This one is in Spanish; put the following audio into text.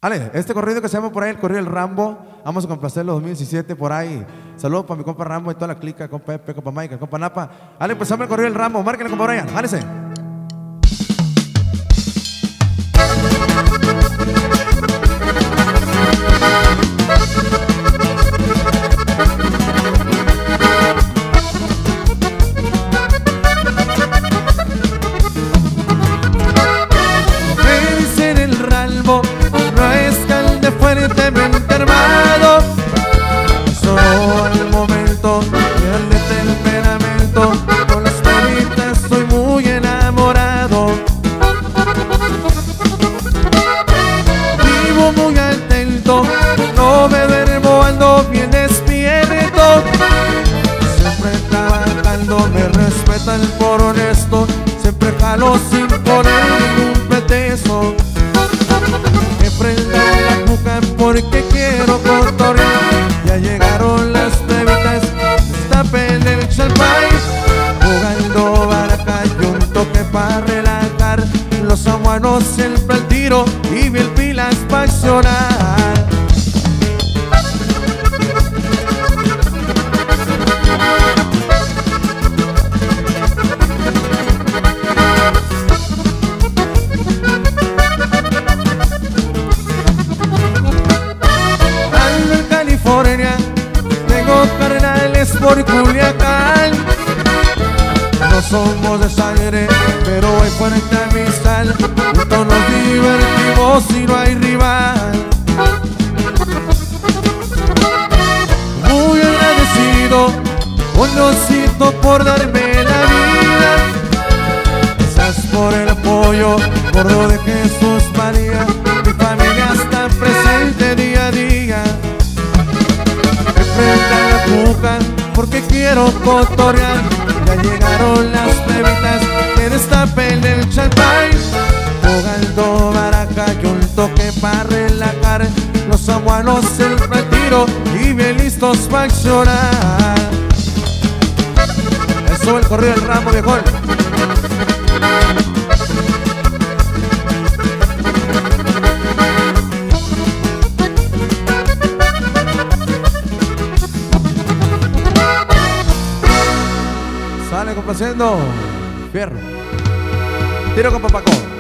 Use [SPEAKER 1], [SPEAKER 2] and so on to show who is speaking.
[SPEAKER 1] Ale, este corrido que se llama por ahí, el corrido del Rambo, vamos a complacerlo 2017 por ahí. Saludos para mi compa Rambo y toda la clica, compa Pepe, compa Mike, compa Napa. Ale, pues el corrido del Rambo, márquenle compa Brian, jálese.
[SPEAKER 2] Me dicen el Rambo, no es calde fuertemente armado, solo al momento y al de temperamento, con las bolitas estoy muy enamorado. Vivo muy atento, no me duermo, ando bien despierto, siempre trabajando, me respetan por honesto, siempre jalo sin poner ningún pretexto. Me prendo la cuca porque quiero cotorrear, ya llegaron las bebidas, destapen el champán, jugando baraja y un toque para relajar, los aguanos siempre al tiro y mil pilas pa' accionar. Tengo carnales por Culiacán, no somos de sangre, pero hay fuerte amistad, juntos nos divertimos y no hay rival. Muy agradecido, un osito por darme la vida, gracias por el apoyo, gordo de Jesús María, mi familia está presente día a día. Porque quiero cotorrear, ya llegaron las bebidas que destapen el champán, jugando baraja y un toque para relajar, los aguanos el retiro y bien listos para accionar. Eso el corrido del Rambo, viejón.
[SPEAKER 1] Sale complaciendo, fierro. Tiro con Papaco.